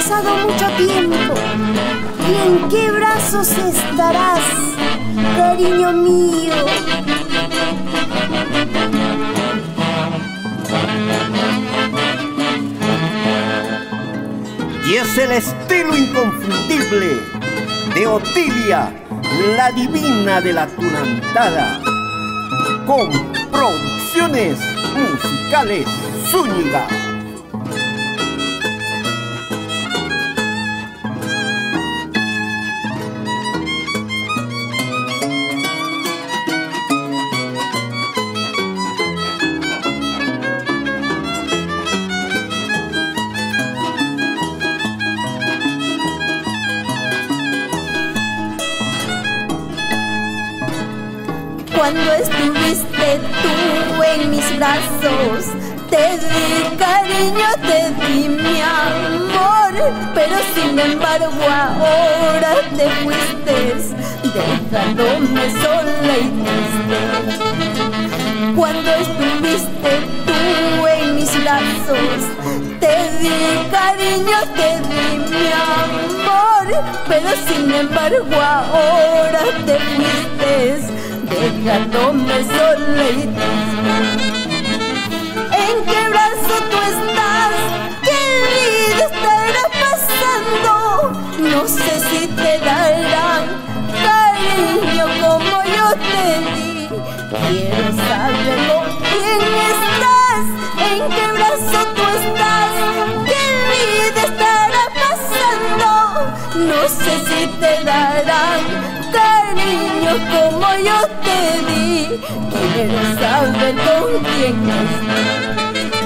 pasado mucho tiempo. ¿Y en qué brazos estarás, cariño mío? Y es el estilo inconfundible de Otilia, la divina de la tunantada, con producciones musicales Zúñiga. Cuando estuviste tú en mis brazos, te di cariño, te di mi amor, pero sin embargo ahora te fuiste, dejándome sola y triste. Cuando estuviste tú en mis brazos, te di cariño, te di mi amor, pero sin embargo ahora te fuiste, dejándome sola y triste. ¿En qué brazo tú estás? ¿Qué vida estará pasando? No sé si te darán cariño como yo te di. Quiero saber con quién estás. ¿En qué brazo tú estás? ¿Qué vida estará pasando? No sé si te darán cariño como yo te di. Quiero saber con quién estás.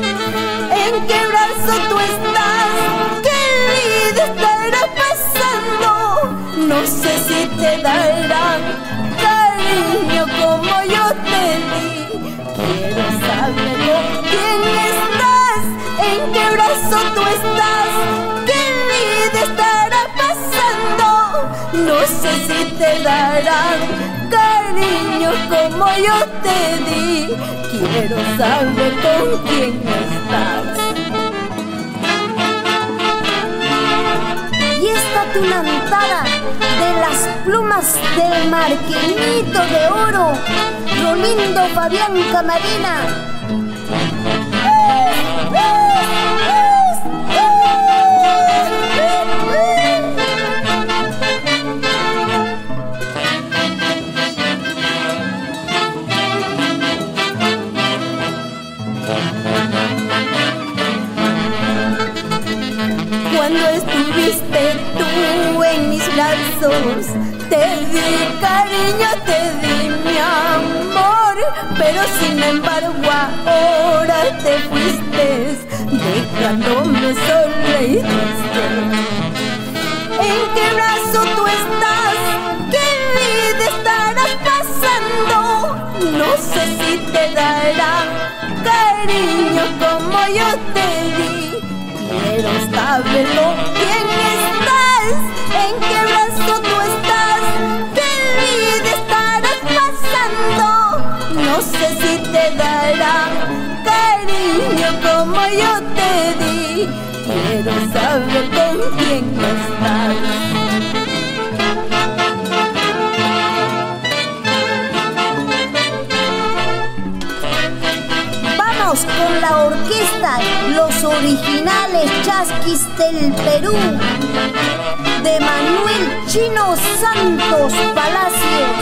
¿En qué brazo tú estás? ¿Qué vida estará pasando? No sé si te darán cariño como yo te di. Quiero saber con quién estás. ¿En qué brazo tú estás? ¿Qué vida estará pasando? No sé si te darán cariño como yo te di. Quiero saber con quién estás. Y esta tunantada de las plumas del marqueñito de oro, Rolindo Fabián Camarena. Cuando estuviste tú en mis brazos, te di cariño, te di mi amor, pero sin embargo ahora te fuiste, dejándome sola y triste. ¿En qué brazo tú estás? ¿Qué vida estarás pasando? No sé si te darán cariño como yo te di. Quiero saberlo, ¿quién estás? ¿En qué brazo tú estás? ¿Qué vida estarás pasando? No sé si te darán cariño como yo te di. Quiero saber con quién estás. Con la orquesta Los Originales Chasquis del Perú, de Manuel Chino Santos Palacios.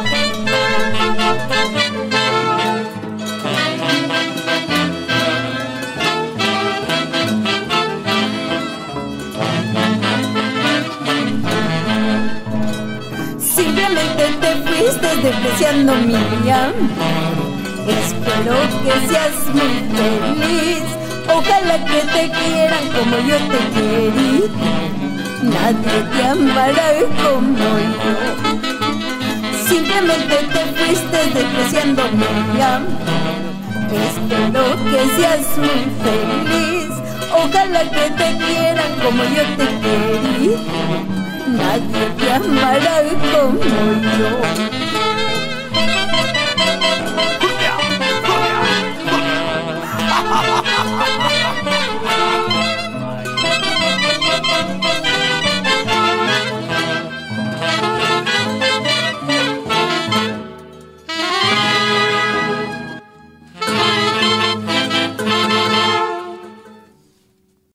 Simplemente te fuiste despreciando mi amor. Espero que seas muy feliz. Ojalá que te quieran como yo te querí. Nadie te amará como yo. Simplemente te fuiste despreciando mi amor. Espero que seas muy feliz. Ojalá que te quieran como yo te querí. Nadie te amará como yo.